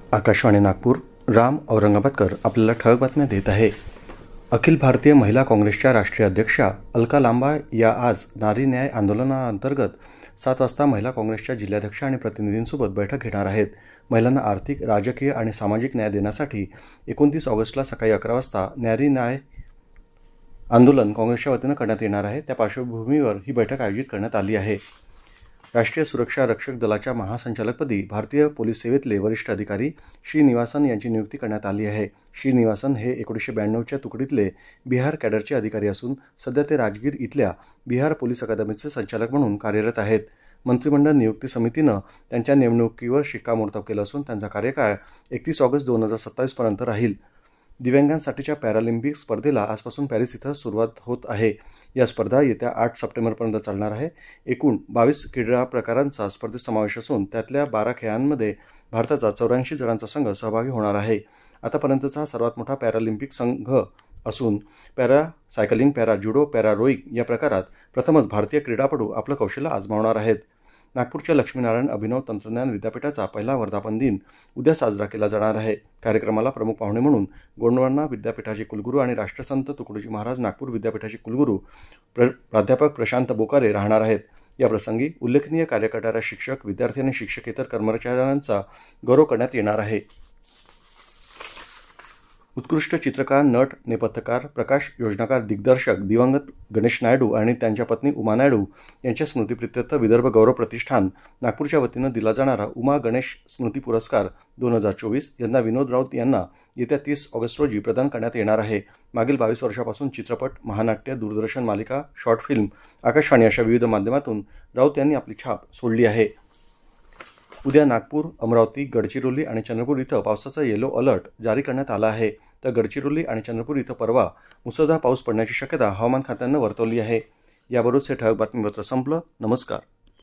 आकाशवाणी नागपूर. राम औरंगाबादकर आपल्याला ठळक बातम्या देत आहे. अखिल भारतीय महिला काँग्रेसच्या राष्ट्रीय अध्यक्षा अलका लांबा या आज नारी न्याय आंदोलनाअंतर्गत 7 वाजता महिला काँग्रेसच्या जिल्हाध्यक्ष आणि प्रतिनिधींसोबत बैठक घेणार आहेत. महिलांना आर्थिक, राजकीय आणि सामाजिक न्याय देण्यासाठी 29 ऑगस्टला सकाळी 11 वाजता नारी न्याय आंदोलन काँग्रेसच्या वतीनं करण्यात येणार आहे. त्या पार्श्वभूमीवर ही बैठक आयोजित करण्यात आली आहे. राष्ट्रीय सुरक्षा रक्षक दलाच्या महासंचालकपदी भारतीय पोलीस सेवेतले वरिष्ठ अधिकारी श्रीनिवासन यांची नियुक्ती करण्यात आली आहे. श्रीनिवासन हे 1992च्या तुकडीतले बिहार कॅडरचे अधिकारी असून सध्या ते राजगीर इथल्या बिहार पोलीस अकादमीचे संचालक म्हणून कार्यरत आहेत. मंत्रिमंडळ नियुक्ती समितीनं त्यांच्या नेमणुकीवर शिक्कामोर्तब केलं असून त्यांचा कार्यकाळ 31 ऑगस्ट 2027 पर्यंत राहील. दिव्यांगांसाठीच्या पॅरालिम्पिक स्पर्धेला आजपासून पॅरिस इथं सुरुवात होत आहे. या स्पर्धा येत्या 8 सप्टेंबरपर्यंत चालणार आहे. एकूण 22 क्रीडा प्रकारांचा स्पर्धेत समावेश असून त्यातल्या 12 खेळांमध्ये भारताचा 84 जणांचा संघ सहभागी होणार आहे. आतापर्यंतचा हा सर्वात मोठा पॅरालिम्पिक संघ असून para cycling, para judo, para rowing या प्रकारात प्रथमच भारतीय क्रीडापटू आपलं कौशल्य आजमावणार आहेत. नागपूरच्या लक्ष्मीनारायण अभिनव तंत्रज्ञान विद्यापीठाचा पहिला वर्धापन दिन उद्या साजरा केला जाणार आहे. कार्यक्रमाला प्रमुख पाहुणे म्हणून गोंडवाना विद्यापीठाचे कुलगुरू आणि राष्ट्रसंत तुकडोजी महाराज नागपूर विद्यापीठाचे कुलगुरू प्राध्यापक प्रशांत बोकारे राहणार आहेत. याप्रसंगी उल्लेखनीय कार्य करणाऱ्या शिक्षक, विद्यार्थी आणि शिक्षकेतर कर्मचाऱ्यांचा गौरव करण्यात येणार आहे. उत्कृष्ट चित्रकार, नट, नेपथ्यकार, प्रकाश योजनाकार, दिग्दर्शक दिवंगत गणेश नायडू आणि त्यांच्या पत्नी उमा नायडू यांच्या स्मृतिप्रित्यर्थ विदर्भ गौरव प्रतिष्ठान नागपूरच्या वतीनं दिला जाणारा उमा गणेश स्मृती पुरस्कार 2024 यंदा विनोद राऊत यांना येत्या 30 ऑगस्ट रोजी प्रदान करण्यात येणार आहे. मागील 22 वर्षापासून चित्रपट, महानाट्य, दूरदर्शन मालिका, शॉर्ट फिल्म, आकाशवाणी अशा विविध माध्यमातून राऊत यांनी आपली छाप सोडली आहे. उद्या नागपूर, अमरावती, गडचिरोली आणि चंद्रपूर इथं पावसाचा येलो अलर्ट जारी करण्यात आला आहे. तर गडचिरोली आणि चंद्रपूर इथं परवा मुसळधार पाऊस पडण्याची शक्यता हवामान खात्यानं वर्तवली आहे. याबरोबरच हे ठळक बातमीपत्र संपलं. नमस्कार.